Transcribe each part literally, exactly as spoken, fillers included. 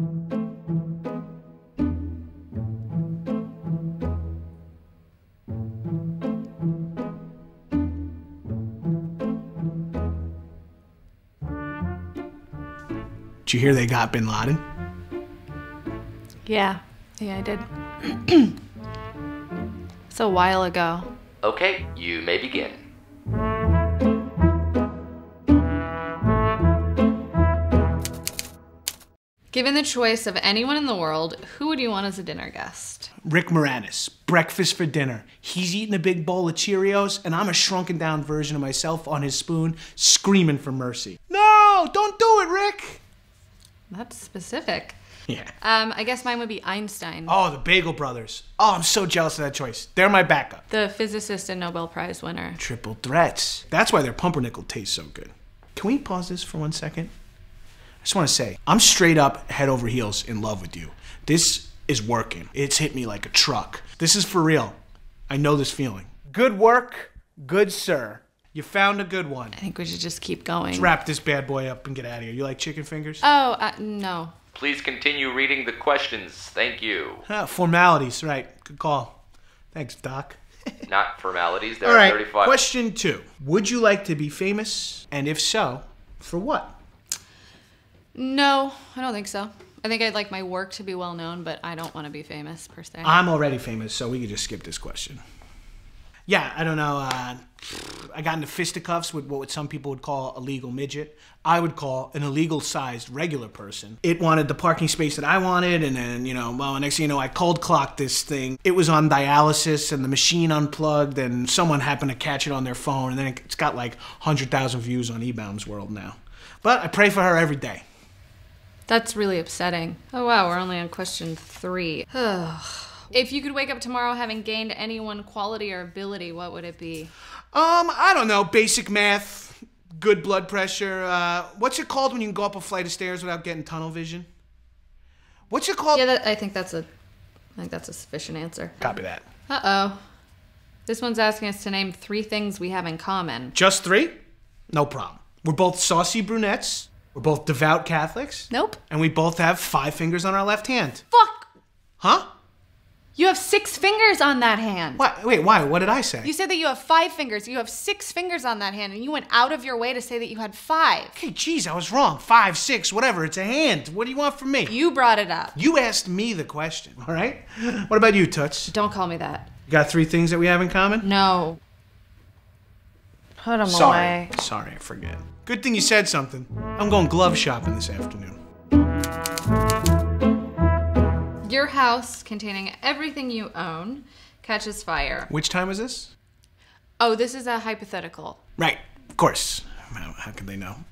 Did you hear they got Bin Laden? Yeah, yeah, I did. It's a while ago. Okay, you may begin. Given the choice of anyone in the world, who would you want as a dinner guest? Rick Moranis, breakfast for dinner. He's eating a big bowl of Cheerios, and I'm a shrunken down version of myself on his spoon, screaming for mercy. No, don't do it, Rick! That's specific. Yeah. Um, I guess mine would be Einstein. Oh, the Bagel Brothers. Oh, I'm so jealous of that choice. They're my backup. The physicist and Nobel Prize winner. Triple threats. That's why their pumpernickel tastes so good. Can we pause this for one second? I just want to say, I'm straight up head over heels in love with you. This is working. It's hit me like a truck. This is for real. I know this feeling. Good work, good sir. You found a good one. I think we should just keep going. Let's wrap this bad boy up and get out of here. You like chicken fingers? Oh, uh, no. Please continue reading the questions. Thank you. Ah, formalities, right. Good call. Thanks, Doc. Not formalities. There All are right, thirty-five. question two. Would you like to be famous? And if so, for what? No, I don't think so. I think I'd like my work to be well known, but I don't want to be famous, per se. I'm already famous, so we could just skip this question. Yeah, I don't know. Uh, I got into fisticuffs with what some people would call a legal midget. I would call an illegal-sized regular person. It wanted the parking space that I wanted, and then, you know, well, next thing you know, I cold clocked this thing. It was on dialysis, and the machine unplugged, and someone happened to catch it on their phone, and then it's got like one hundred thousand views on eBaum's World now. But I pray for her every day. That's really upsetting. Oh wow, we're only on question three. If you could wake up tomorrow having gained any one quality or ability, what would it be? Um, I don't know, basic math, good blood pressure, uh, what's it called when you can go up a flight of stairs without getting tunnel vision? What's it called? Yeah, that, I think that's a, I think that's a sufficient answer. Copy that. Uh-oh. This one's asking us to name three things we have in common. Just three? No problem. We're both saucy brunettes, we're both devout Catholics. Nope. And we both have five fingers on our left hand. Fuck! Huh? You have six fingers on that hand. What? Wait, why? What did I say? You said that you have five fingers. You have six fingers on that hand, and you went out of your way to say that you had five. Okay, geez, I was wrong. Five, six, whatever. It's a hand. What do you want from me? You brought it up. You asked me the question, all right? What about you, Toots? Don't call me that. You got three things that we have in common? No. Put them Sorry. away. Sorry, I forget. Good thing you said something. I'm going glove shopping this afternoon. Your house, containing everything you own, catches fire. Which time is this? Oh, this is a hypothetical. Right, of course. How, how could they know?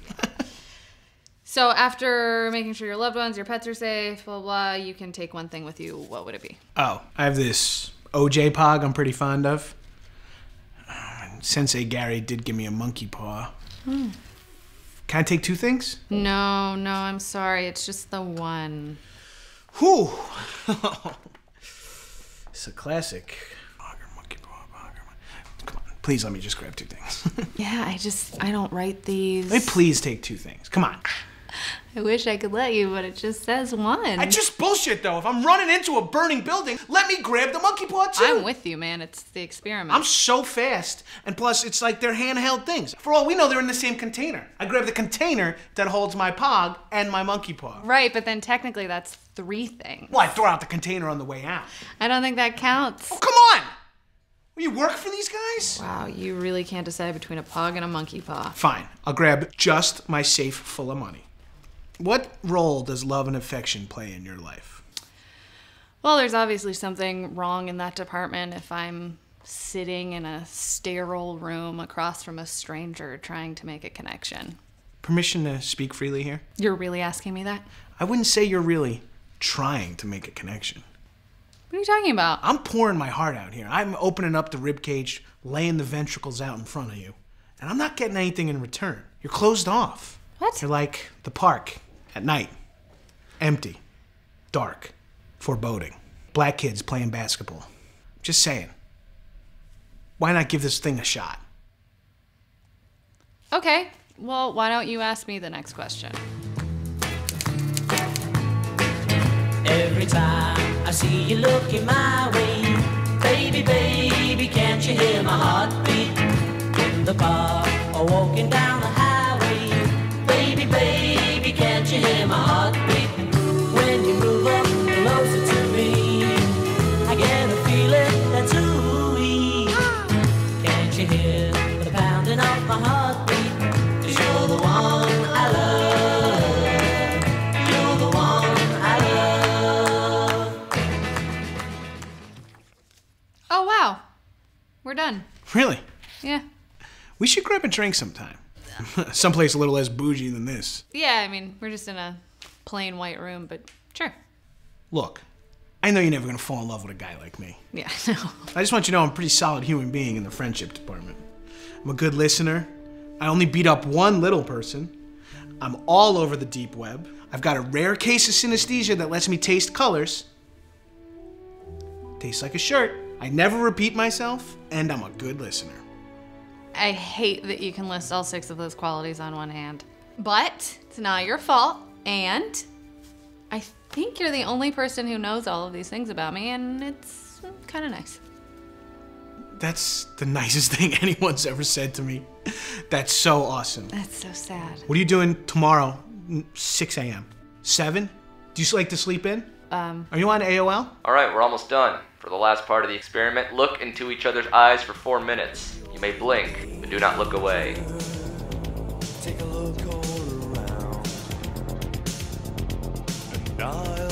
So after making sure your loved ones, your pets are safe, blah, blah, you can take one thing with you. What would it be? Oh, I have this O J Pog I'm pretty fond of. Uh, Sensei Gary did give me a monkey paw. Hmm. Can I take two things? No, no, I'm sorry. It's just the one. Whew. It's a classic. Monkey paw, come on, please let me just grab two things. Yeah, I just, I don't write these. Let me please take two things. Come on. I wish I could let you, but it just says one. I just bullshit, though. If I'm running into a burning building, let me grab the monkey paw, too. I'm with you, man. It's the experiment. I'm so fast. And plus, it's like they're handheld things. For all we know, they're in the same container. I grab the container that holds my pog and my monkey paw. Right, but then technically that's three things. Well, I throw out the container on the way out. I don't think that counts. Oh, come on! Will you work for these guys? Wow, you really can't decide between a pog and a monkey paw. Fine. I'll grab just my safe full of money. What role does love and affection play in your life? Well, there's obviously something wrong in that department if I'm sitting in a sterile room across from a stranger trying to make a connection. Permission to speak freely here? You're really asking me that? I wouldn't say you're really trying to make a connection. What are you talking about? I'm pouring my heart out here. I'm opening up the ribcage, laying the ventricles out in front of you. And I'm not getting anything in return. You're closed off. What? You're like the park at night. Empty. Dark. Foreboding. Black kids playing basketball. Just saying. Why not give this thing a shot? Okay. Well, why don't you ask me the next question? Every time I see you looking my way, baby, baby, can't you hear my heartbeat? In the park or walking down the highway, baby, baby, can't you hear my heartbeat? When you move up closer to me, I get a feeling that's ooey. Can't you hear the pounding of my heartbeat? 'Cause you're the one I love. You're the one I love. Oh, wow. We're done. Really? Yeah. We should grab a drink sometime. Someplace a little less bougie than this. Yeah, I mean, we're just in a plain white room, but sure. Look, I know you're never gonna fall in love with a guy like me. Yeah, no. I just want you to know I'm a pretty solid human being in the friendship department. I'm a good listener. I only beat up one little person. I'm all over the deep web. I've got a rare case of synesthesia that lets me taste colors. Tastes like a shirt. I never repeat myself, and I'm a good listener. I hate that you can list all six of those qualities on one hand. But it's not your fault, and I think you're the only person who knows all of these things about me, and it's kind of nice. That's the nicest thing anyone's ever said to me. That's so awesome. That's so sad. What are you doing tomorrow, six a.m.? seven? Do you like to sleep in? Um. Are you on A O L? All right, we're almost done. For the last part of the experiment, look into each other's eyes for four minutes. You may blink, but do not look away. Take a look all around, and I